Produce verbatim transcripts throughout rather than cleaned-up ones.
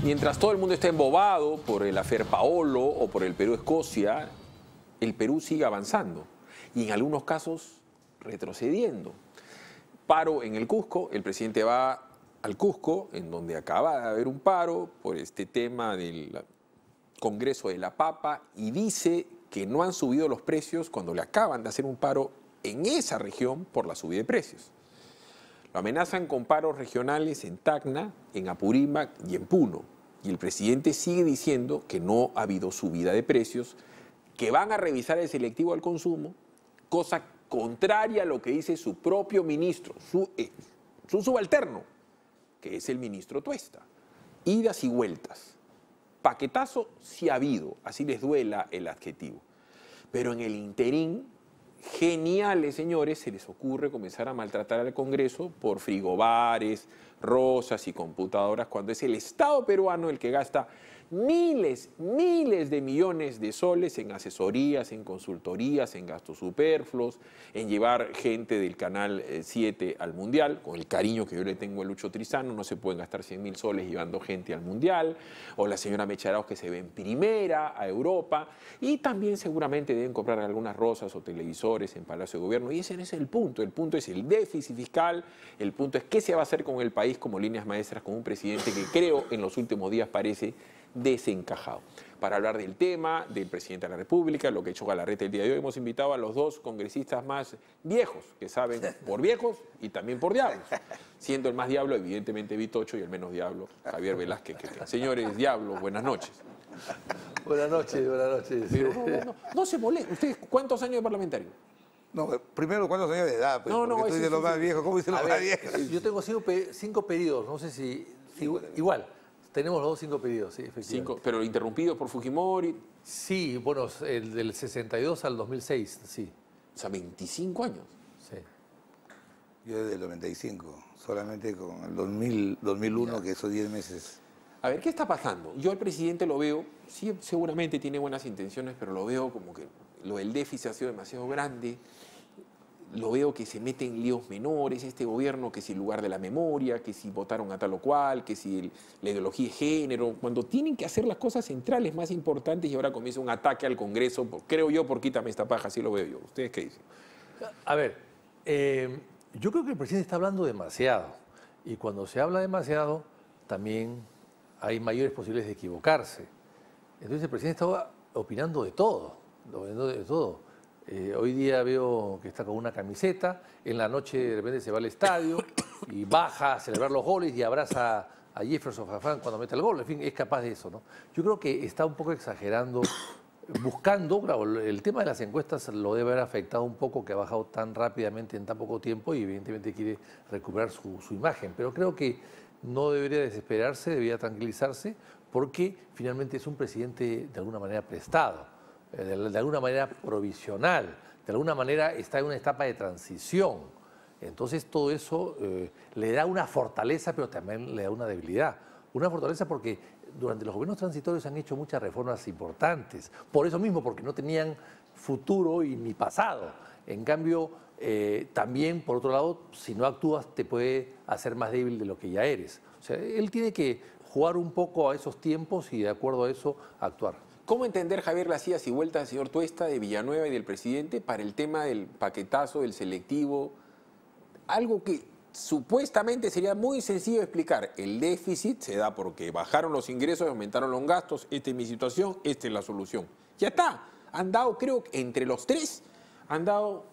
Mientras todo el mundo está embobado por el afer Paolo o por el Perú-Escocia, el Perú sigue avanzando y en algunos casos retrocediendo. Paro en el Cusco, el presidente va al Cusco, en donde acaba de haber un paro por este tema del Congreso de la Papa, y dice que no han subido los precios cuando le acaban de hacer un paro en esa región por la subida de precios. Lo amenazan con paros regionales en Tacna, en Apurímac y en Puno. Y el presidente sigue diciendo que no ha habido subida de precios, que van a revisar el selectivo al consumo, cosa contraria a lo que dice su propio ministro, su, eh, su subalterno, que es el ministro Tuesta. Idas y vueltas. Paquetazo sí ha habido, así les duela el adjetivo. Pero en el interín, geniales señores, se les ocurre comenzar a maltratar al Congreso por frigobares, rosas y computadoras, cuando es el Estado peruano el que gasta miles, miles de millones de soles en asesorías, en consultorías, en gastos superfluos, en llevar gente del Canal siete al Mundial. Con el cariño que yo le tengo a Lucho Trizano, no se pueden gastar cien mil soles llevando gente al Mundial. O la señora Mecharaos, que se ve en primera a Europa. Y también seguramente deben comprar algunas rosas o televisores en Palacio de Gobierno. Y ese no es el punto. El punto es el déficit fiscal. El punto es qué se va a hacer con el país como líneas maestras, con un presidente que creo en los últimos días parece desencajado. Para hablar del tema, del presidente de la República, lo que ha hecho Galarreta el día de hoy, hemos invitado a los dos congresistas más viejos, que saben por viejos y también por diablos. Siendo el más diablo, evidentemente, Vitocho, y el menos diablo, Javier Velázquez. Que, señores diablos, buenas noches. Buenas noches, buenas noches. Pero no, no, no, no se molesten. ¿Ustedes cuántos años de parlamentario? No, primero, ¿cuántos años de edad? Pues, no, no, estoy sí, de los sí, más sí. viejos. ¿Cómo dice los más viejos? Yo tengo cinco, cinco periodos, no sé si... si igual, tenemos los dos cinco periodos, sí, efectivamente. Cinco, pero interrumpidos por Fujimori. Sí, bueno, el del sesenta y dos al dos mil seis, sí. O sea, veinticinco años. Sí. Yo desde el noventa y cinco, solamente con el dos mil, dos mil uno, que esos diez meses... A ver, ¿qué está pasando? Yo al presidente lo veo, sí, seguramente tiene buenas intenciones, pero lo veo como que lo del déficit ha sido demasiado grande. Lo veo que se mete en líos menores, este gobierno, que si el lugar de la memoria, que si votaron a tal o cual, que si el, la ideología de género, cuando tienen que hacer las cosas centrales más importantes, y ahora comienza un ataque al Congreso, por, creo yo, por quítame esta paja, así lo veo yo. ¿Ustedes qué dicen? A ver, eh, yo creo que el presidente está hablando demasiado, y cuando se habla demasiado, también hay mayores posibilidades de equivocarse. Entonces el presidente está opinando de todo, opinando de todo. Eh, hoy día veo que está con una camiseta, en la noche de repente se va al estadio y baja a celebrar los goles y abraza a Jefferson Farfán cuando mete el gol. En fin, es capaz de eso, ¿no? Yo creo que está un poco exagerando, buscando, claro, el tema de las encuestas lo debe haber afectado un poco, que ha bajado tan rápidamente en tan poco tiempo y evidentemente quiere recuperar su, su imagen. Pero creo que no debería desesperarse, debería tranquilizarse, porque finalmente es un presidente de alguna manera prestado. De, de alguna manera provisional, de alguna manera está en una etapa de transición. Entonces todo eso eh, le da una fortaleza, pero también le da una debilidad. Una fortaleza porque durante los gobiernos transitorios han hecho muchas reformas importantes. Por eso mismo, porque no tenían futuro y ni pasado. En cambio, eh, también, por otro lado, si no actúas te puede hacer más débil de lo que ya eres. O sea, él tiene que jugar un poco a esos tiempos y de acuerdo a eso actuar. ¿Cómo entender, Javier, las idas y vueltas del señor Tuesta, de Villanueva y del presidente para el tema del paquetazo, del selectivo? Algo que supuestamente sería muy sencillo de explicar. El déficit se da porque bajaron los ingresos, aumentaron los gastos. Esta es mi situación, esta es la solución. Ya está. Han dado, creo que entre los tres, han dado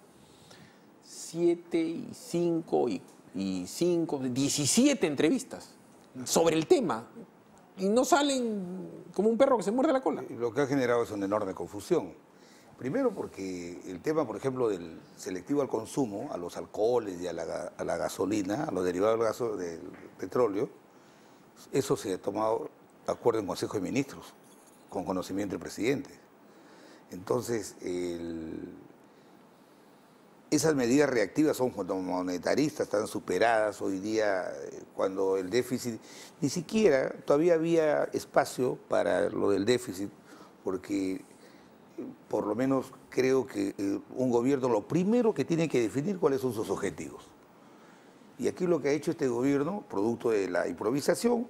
siete y cinco y, y cinco, diecisiete entrevistas sobre el tema. Y no salen como un perro que se muerde la cola. Lo que ha generado es una enorme confusión. Primero porque el tema, por ejemplo, del selectivo al consumo, a los alcoholes y a la, a la gasolina, a los derivados del, gaso, del petróleo, eso se ha tomado de acuerdo en Consejo de Ministros, con conocimiento del presidente. Entonces, el, esas medidas reactivas son monetaristas, están superadas hoy día, cuando el déficit, ni siquiera todavía había espacio para lo del déficit, porque por lo menos creo que un gobierno lo primero que tiene que definir cuáles son sus objetivos. Y aquí lo que ha hecho este gobierno, producto de la improvisación,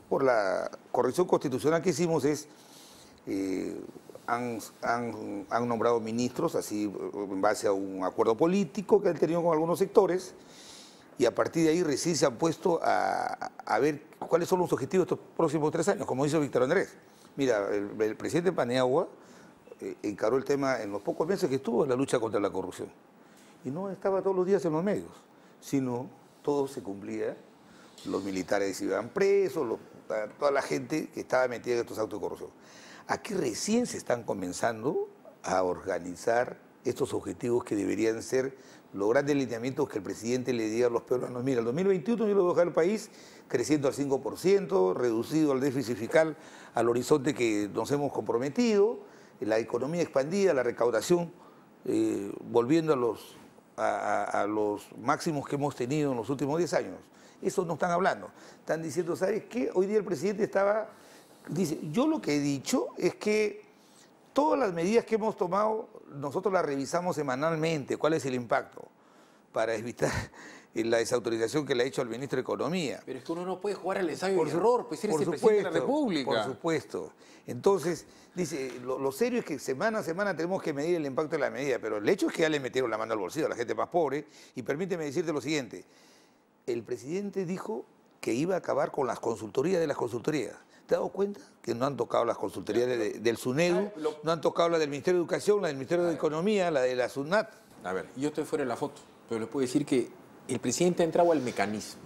por la corrección constitucional que hicimos es, eh, han, han, han nombrado ministros así en base a un acuerdo político que han tenido con algunos sectores, y a partir de ahí recién se han puesto a, a ver cuáles son los objetivos de estos próximos tres años, como dice Víctor Andrés. Mira, el, el presidente Paniagua eh, encaró el tema en los pocos meses que estuvo en la lucha contra la corrupción. Y no estaba todos los días en los medios, sino todo se cumplía. Los militares iban presos, los, toda la gente que estaba metida en estos actos de corrupción. Aquí recién se están comenzando a organizar estos objetivos que deberían ser los grandes lineamientos que el presidente le diga a los peruanos. Mira, el dos mil veintiuno yo lo voy a dejar el país creciendo al cinco por ciento, reducido al déficit fiscal al horizonte que nos hemos comprometido, la economía expandida, la recaudación eh, volviendo a los, a, a, a los máximos que hemos tenido en los últimos diez años. Eso no están hablando. Están diciendo, ¿sabes qué? Hoy día el presidente estaba... Dice, yo lo que he dicho es que todas las medidas que hemos tomado, nosotros las revisamos semanalmente. ¿Cuál es el impacto? Para evitar la desautorización que le ha hecho al ministro de Economía. Pero es que uno no puede jugar al ensayo y error, pues eres el presidente de la República. Por supuesto. Entonces, dice, lo, lo serio es que semana a semana tenemos que medir el impacto de la medida, pero el hecho es que ya le metieron la mano al bolsillo a la gente más pobre. Y permíteme decirte lo siguiente, el presidente dijo que iba a acabar con las consultorías de las consultorías. ¿Te has dado cuenta que no han tocado las consultorías de, de, del SUNEDU, no han tocado la del Ministerio de Educación, la del Ministerio de Economía, la de la SUNAT? A ver, yo estoy fuera de la foto, pero les puedo decir que el presidente ha entrado al mecanismo.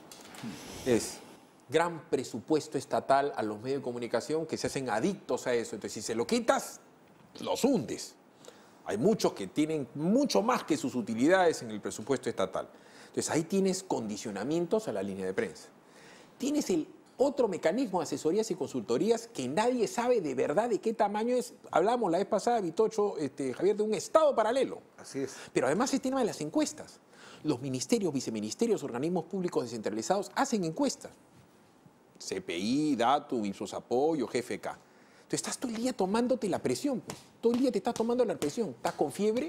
Es gran presupuesto estatal a los medios de comunicación que se hacen adictos a eso. Entonces, si se lo quitas, los hundes. Hay muchos que tienen mucho más que sus utilidades en el presupuesto estatal. Entonces, ahí tienes condicionamientos a la línea de prensa. Tienes el otro mecanismo de asesorías y consultorías que nadie sabe de verdad de qué tamaño es. Hablamos la vez pasada, Vitocho, este, Javier, de un estado paralelo. Así es. Pero además el tema de las encuestas. Los ministerios, viceministerios, organismos públicos descentralizados hacen encuestas. C P I, Datu, Ipsos Apoyo, G F K. Entonces estás todo el día tomándote la presión. Pues. Todo el día te estás tomando la presión. Estás con fiebre,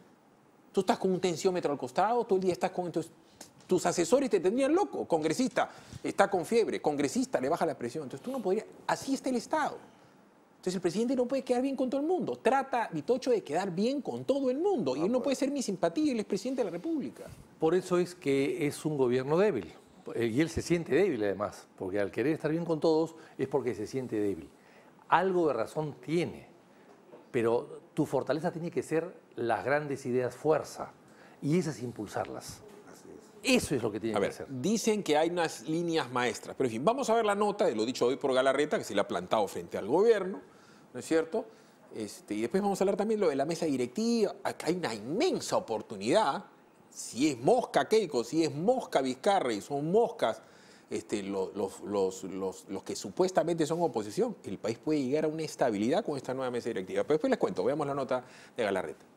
tú estás con un tensiómetro al costado, todo el día estás con... Entonces, tus asesores te tendrían loco. Congresista, está con fiebre. Congresista, le baja la presión. Entonces tú no podrías... Así está el Estado. Entonces el presidente no puede quedar bien con todo el mundo. Trata, Vitocho, de quedar bien con todo el mundo. Y él no puede ser mi simpatía, él es presidente de la República. Por eso es que es un gobierno débil. Y él se siente débil, además. Porque al querer estar bien con todos es porque se siente débil. Algo de razón tiene. Pero tu fortaleza tiene que ser las grandes ideas fuerza. Y esas impulsarlas. Eso es lo que tiene a que ver, hacer. Dicen que hay unas líneas maestras, pero en fin, vamos a ver la nota de lo dicho hoy por Galarreta, que se le ha plantado frente al gobierno, ¿no es cierto? Este, y después vamos a hablar también de lo de la mesa directiva. Acá hay una inmensa oportunidad. Si es mosca Keiko, si es mosca Vizcarra y son moscas este, los, los, los, los, los que supuestamente son oposición, el país puede llegar a una estabilidad con esta nueva mesa directiva. Pero después les cuento, veamos la nota de Galarreta.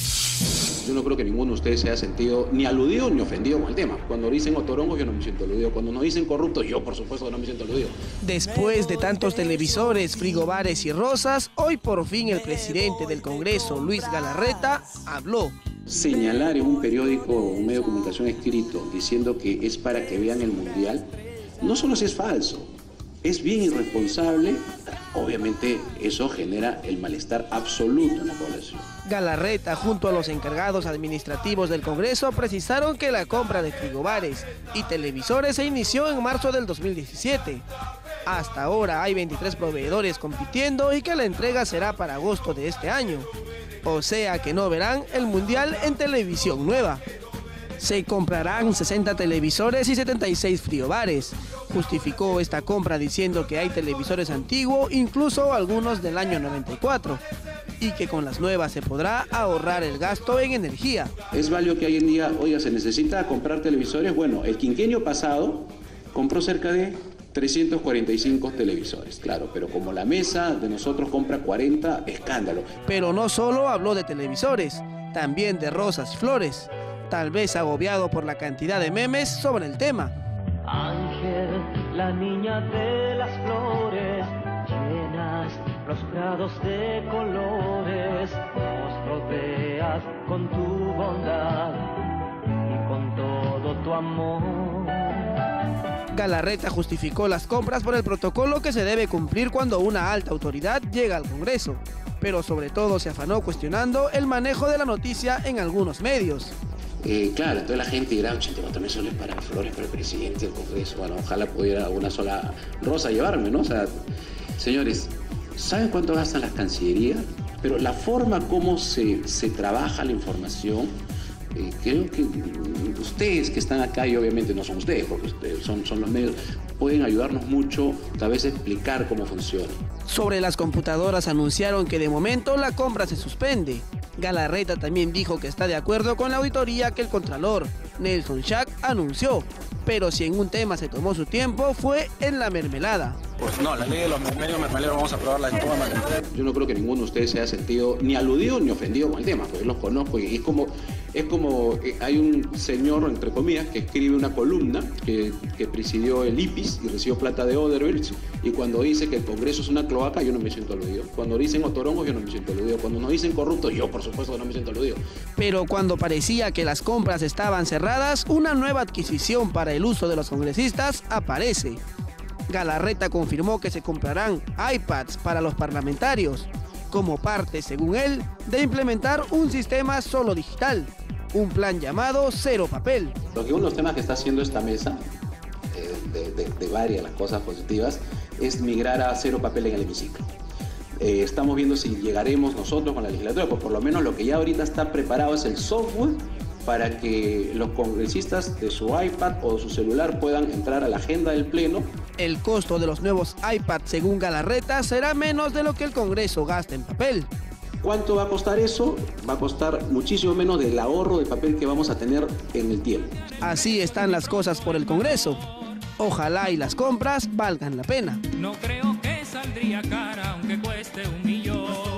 Yo no creo que ninguno de ustedes se haya sentido ni aludido ni ofendido con el tema. Cuando dicen otorongos, yo no me siento aludido. Cuando nos dicen corruptos, yo por supuesto no me siento aludido. Después de tantos televisores, frigobares y rosas, hoy por fin el presidente del Congreso, Luis Galarreta, habló. Señalar en un periódico o un medio de comunicación escrito diciendo que es para que vean el Mundial, no solo si es falso, es bien irresponsable. Obviamente eso genera el malestar absoluto en la población. Galarreta, junto a los encargados administrativos del Congreso, precisaron que la compra de frigobares y televisores se inició en marzo del dos mil diecisiete. Hasta ahora hay veintitrés proveedores compitiendo y que la entrega será para agosto de este año. O sea que no verán el Mundial en televisión nueva. Se comprarán sesenta televisores y setenta y seis frigobares. Justificó esta compra diciendo que hay televisores antiguos, incluso algunos del año noventa y cuatro, y que con las nuevas se podrá ahorrar el gasto en energía. Es válido que hoy en día, oiga, se necesita comprar televisores. Bueno, el quinquenio pasado compró cerca de trescientos cuarenta y cinco televisores, claro, pero como la mesa de nosotros compra cuarenta, escándalo. Pero no solo habló de televisores, también de rosas y flores, tal vez agobiado por la cantidad de memes sobre el tema. Ángel, la niña de las flores, llenas los prados de colores, nos rodeas con tu bondad y con todo tu amor. Galarreta justificó las compras por el protocolo que se debe cumplir cuando una alta autoridad llega al Congreso, pero sobre todo se afanó cuestionando el manejo de la noticia en algunos medios. Eh, claro, toda la gente dirá ochenta y cuatro mil soles para flores para el presidente del Congreso. Bueno, ojalá pudiera una sola rosa llevarme, ¿no? O sea, señores, ¿saben cuánto gastan las cancillerías? Pero la forma como se, se trabaja la información, eh, creo que ustedes que están acá, y obviamente no son ustedes, porque ustedes son, son los medios, pueden ayudarnos mucho a veces explicar cómo funciona. Sobre las computadoras anunciaron que de momento la compra se suspende. Galarreta también dijo que está de acuerdo con la auditoría que el contralor, Nelson Schack, anunció. Pero si en un tema se tomó su tiempo, fue en la mermelada. Pues no, la ley de los medios mermeleros vamos a aprobarla de todas maneras. Yo no creo que ninguno de ustedes se haya sentido ni aludido ni ofendido con el tema, porque los conozco y es como, es como eh, hay un señor, entre comillas, que escribe una columna que, que presidió el I P I S y recibió plata de Odebrecht, y cuando dice que el Congreso es una cloaca, yo no me siento aludido. Cuando dicen otorongos, yo no me siento aludido. Cuando nos dicen corruptos, yo por supuesto que no me siento aludido. Pero cuando parecía que las compras estaban cerradas, una nueva adquisición para el uso de los congresistas aparece. Galarreta confirmó que se comprarán iPads para los parlamentarios, como parte, según él, de implementar un sistema solo digital, un plan llamado Cero Papel. Lo que uno de los temas que está haciendo esta mesa, eh, de, de, de varias las cosas positivas, es migrar a cero papel en el hemiciclo. Eh, estamos viendo si llegaremos nosotros con la legislatura, pues por lo menos lo que ya ahorita está preparado es el software para que los congresistas de su iPad o de su celular puedan entrar a la agenda del Pleno. El costo de los nuevos iPads, según Galarreta, será menos de lo que el Congreso gasta en papel. ¿Cuánto va a costar eso? Va a costar muchísimo menos del ahorro de papel que vamos a tener en el tiempo. Así están las cosas por el Congreso. Ojalá y las compras valgan la pena. No creo que saldría cara aunque cueste un millón.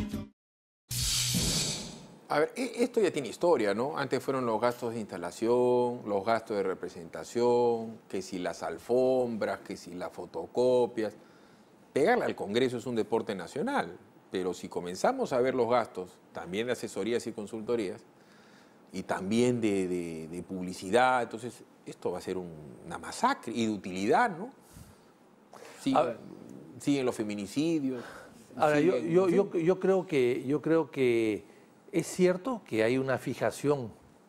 A ver, esto ya tiene historia, ¿no? Antes fueron los gastos de instalación, los gastos de representación, que si las alfombras, que si las fotocopias. Pegarle al Congreso es un deporte nacional, pero si comenzamos a ver los gastos, también de asesorías y consultorías, y también de, de, de publicidad, entonces esto va a ser un, una masacre, y de utilidad, ¿no? Siguen, siguen los feminicidios. Ahora, siguen, yo, yo, ¿sí? yo, yo creo que, yo creo que es cierto que hay una fijación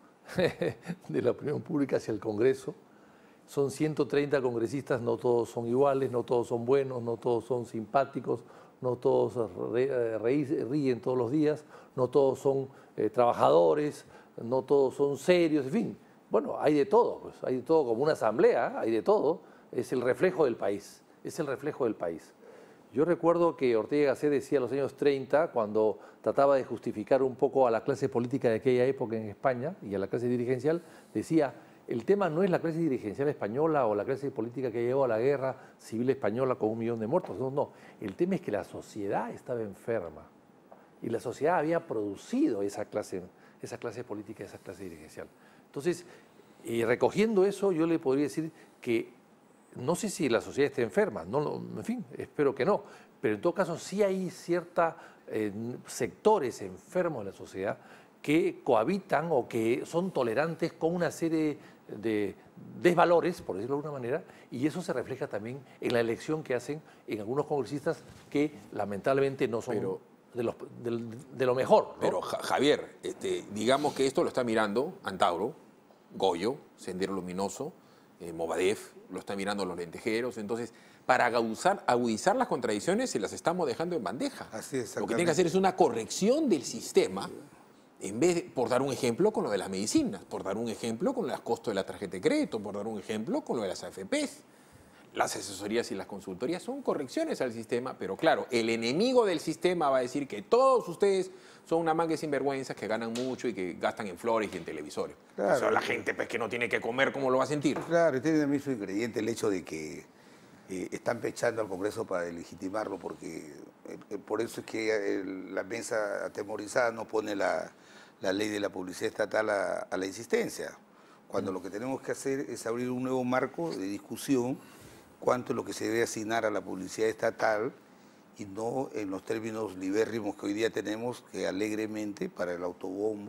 de la opinión pública hacia el Congreso. Son ciento treinta congresistas, no todos son iguales, no todos son buenos, no todos son simpáticos, no todos re, re, ríen todos los días, no todos son eh, trabajadores, no todos son serios, en fin. Bueno, hay de todo, pues, hay de todo, como una asamblea, hay de todo. Es el reflejo del país, es el reflejo del país. Yo recuerdo que Ortega y Gasset decía en los años treinta, cuando trataba de justificar un poco a la clase política de aquella época en España y a la clase dirigencial, decía, el tema no es la clase dirigencial española o la clase política que llevó a la guerra civil española con un millón de muertos, no, no. El tema es que la sociedad estaba enferma y la sociedad había producido esa clase, esa clase política, esa clase dirigencial. Entonces, y recogiendo eso, yo le podría decir que no sé si la sociedad está enferma, no, en fin, espero que no, pero en todo caso sí hay ciertos eh, sectores enfermos de la sociedad que cohabitan o que son tolerantes con una serie de desvalores, por decirlo de alguna manera, y eso se refleja también en la elección que hacen en algunos congresistas que lamentablemente no son pero, de, los, de, de lo mejor, ¿no? Pero Javier, este, digamos que esto lo está mirando Antauro, Goyo, Sendero Luminoso, eh, Movadef, lo están mirando los lentejeros, entonces para agudizar, agudizar las contradicciones se las estamos dejando en bandeja. Así es, lo que tiene que hacer es una corrección del sistema, en vez de, por dar un ejemplo con lo de las medicinas, por dar un ejemplo con los costos de la tarjeta de crédito, por dar un ejemplo con lo de las A F Pes. Las asesorías y las consultorías son correcciones al sistema, pero claro, el enemigo del sistema va a decir que todos ustedes son una manga de sinvergüenzas que ganan mucho y que gastan en flores y en televisores. Claro. O sea, la gente pues, que no tiene que comer, ¿cómo lo va a sentir? Claro, y tiene el mismo ingrediente el hecho de que eh, están pechando al Congreso para legitimarlo, porque eh, por eso es que el, la mesa atemorizada no pone la, la ley de la publicidad estatal a, a la insistencia, cuando mm. lo que tenemos que hacer es abrir un nuevo marco de discusión cuánto es lo que se debe asignar a la publicidad estatal y no en los términos libérrimos que hoy día tenemos, que alegremente para el autobombo,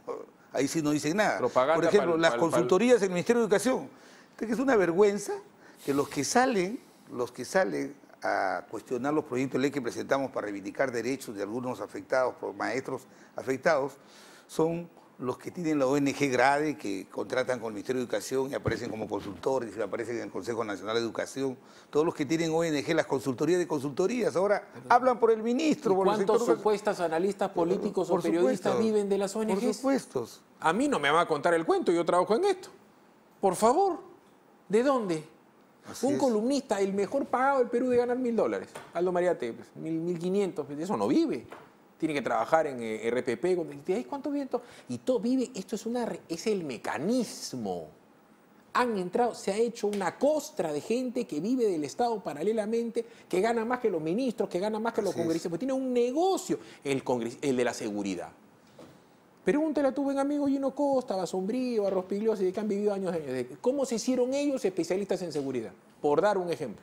ahí sí no dicen nada. Propaganda. Por ejemplo, para, las para, consultorías del Ministerio de Educación, que es una vergüenza que los que salen, los que salen a cuestionar los proyectos de ley que presentamos para reivindicar derechos de algunos afectados, por maestros afectados, son los que tienen la O N G Grade, que contratan con el Ministerio de Educación y aparecen como consultores, y aparecen en el Consejo Nacional de Educación. Todos los que tienen O N G, las consultorías de consultorías, ahora hablan por el ministro. ¿Y por cuántos sector... supuestos analistas políticos por o periodistas supuesto, viven de las O N Gs? Por supuesto. A mí no me va a contar el cuento, yo trabajo en esto. Por favor, ¿de dónde? Así Un es. columnista, el mejor pagado del Perú de ganar mil dólares. Aldo Mariate, pues, mil, mil quinientos, de eso no vive. Tiene que trabajar en eh, R P P. ¿Cuánto vive? Y todo vive, esto es, una, es el mecanismo. Han entrado, se ha hecho una costra de gente que vive del Estado paralelamente, que gana más que los ministros, que gana más que los Así es. congresistas, pues tiene un negocio, el, congres, el de la seguridad. Pregúntale a tu buen amigo Gino Costa, a Sombrío, a Rospigliosi, que han vivido años de años. ¿Cómo se hicieron ellos especialistas en seguridad? Por dar un ejemplo.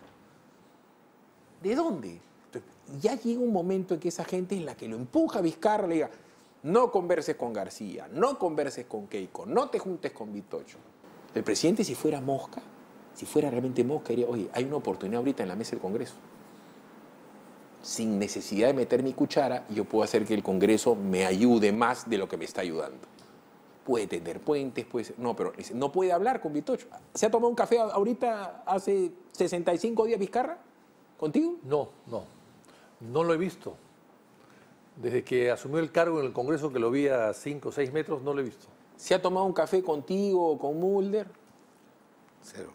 ¿De dónde? Entonces, ya llega un momento en que esa gente es la que lo empuja a Vizcarra, le diga, no converses con García, no converses con Keiko, no te juntes con Vitocho. El presidente, si fuera mosca, si fuera realmente mosca, diría, oye, hay una oportunidad ahorita en la mesa del Congreso. Sin necesidad de meter mi cuchara, yo puedo hacer que el Congreso me ayude más de lo que me está ayudando. Puede tender puentes, puede ser, no, pero no puede hablar con Vitocho. ¿Se ha tomado un café ahorita hace sesenta y cinco días Vizcarra? ¿Contigo? No, no. No lo he visto. Desde que asumió el cargo en el Congreso, que lo vi a cinco o seis metros, no lo he visto. ¿Se ha tomado un café contigo o con Mulder? Cero.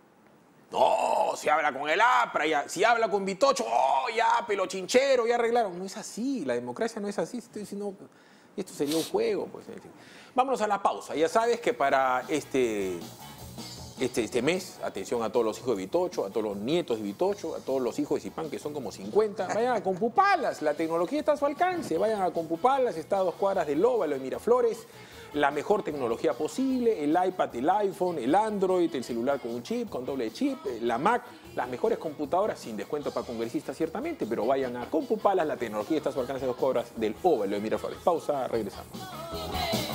No, se habla con el APRA, ya, si habla con Vitocho, oh, ya, pelo chinchero, ya arreglaron. No es así, la democracia no es así. Estoy diciendo, esto sería un juego. Pues. Vámonos a la pausa. Ya sabes que para este, este, este mes, atención a todos los hijos de Vitocho, a todos los nietos de Vitocho, a todos los hijos de Zipán, que son como cincuenta, vayan a Compupalas, la tecnología está a su alcance. Vayan a Compupalas, está a dos cuadras del Óvalo de Miraflores. La mejor tecnología posible, el iPad, el iPhone, el Android, el celular con un chip, con doble chip, la Mac, las mejores computadoras, sin descuento para congresistas ciertamente, pero vayan a Compupalas, la tecnología está a su alcance a dos cuadras del Óvalo de Miraflores. Pausa, regresamos.